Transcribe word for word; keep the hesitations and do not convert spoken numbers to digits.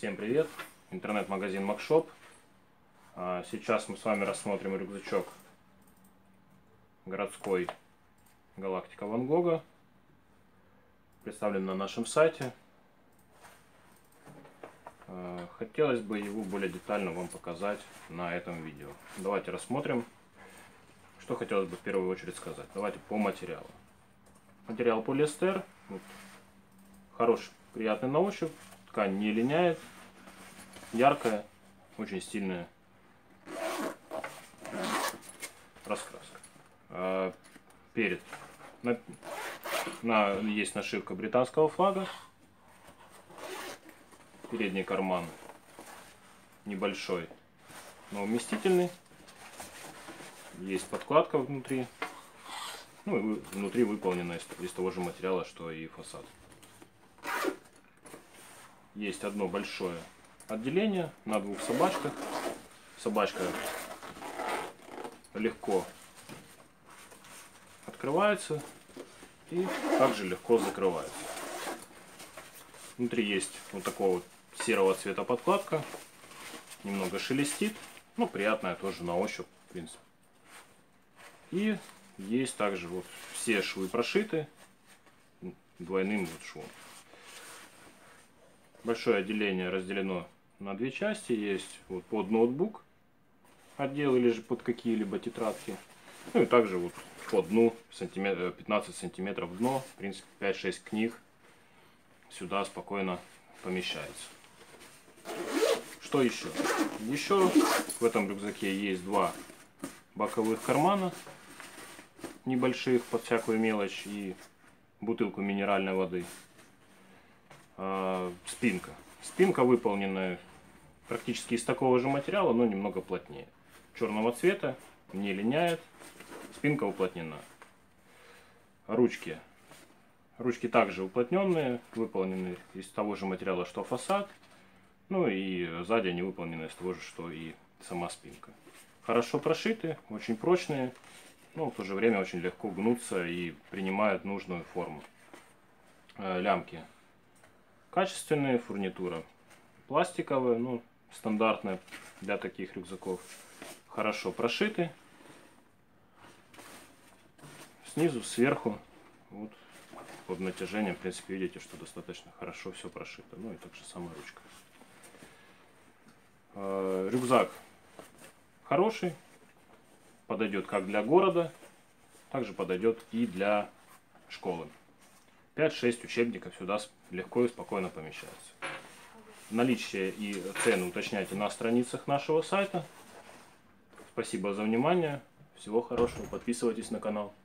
Всем привет! Интернет-магазин Макшоп. Сейчас мы с вами рассмотрим рюкзачок городской Галактика Ван Гога. Представлен на нашем сайте. Хотелось бы его более детально вам показать на этом видео. Давайте рассмотрим, что хотелось бы в первую очередь сказать. Давайте по материалу. Материал полиэстер. Вот. Хороший, приятный на ощупь. Ткань не линяет. Яркая, очень стильная раскраска. А перед на, на, есть нашивка британского флага. Передний карман небольшой, но вместительный. Есть подкладка внутри. Ну и внутри выполнена из, из того же материала, что и фасад. Есть одно большое отделение на двух собачках. Собачка легко открывается и также легко закрывается. Внутри есть вот такого вот серого цвета подкладка. Немного шелестит, но приятная тоже на ощупь, в принципе. И есть также вот все швы прошиты двойным вот швом. Большое отделение разделено на две части. Есть вот под ноутбук отдел или же под какие-либо тетрадки. Ну и также вот по дну пятнадцать сантиметров дно. В принципе пять-шесть книг сюда спокойно помещается. Что еще? Еще в этом рюкзаке есть два боковых кармана небольших под всякую мелочь и бутылку минеральной воды. Спинка. Спинка выполнена практически из такого же материала, но немного плотнее. Черного цвета, не линяет. Спинка уплотнена. Ручки. Ручки также уплотненные, выполнены из того же материала, что фасад. Ну и сзади они выполнены из того же, что и сама спинка. Хорошо прошиты, очень прочные, но в то же время очень легко гнутся и принимают нужную форму. Лямки качественные, фурнитура пластиковая, ну, стандартная для таких рюкзаков. Хорошо прошиты. Снизу, сверху, вот под натяжением, в принципе, видите, что достаточно хорошо все прошито. Ну и также сама ручка. Рюкзак хороший, подойдет как для города, также подойдет и для школы. пять-шесть учебников сюда легко и спокойно помещается. Наличие и цены уточняйте на страницах нашего сайта. Спасибо за внимание. Всего хорошего. Подписывайтесь на канал.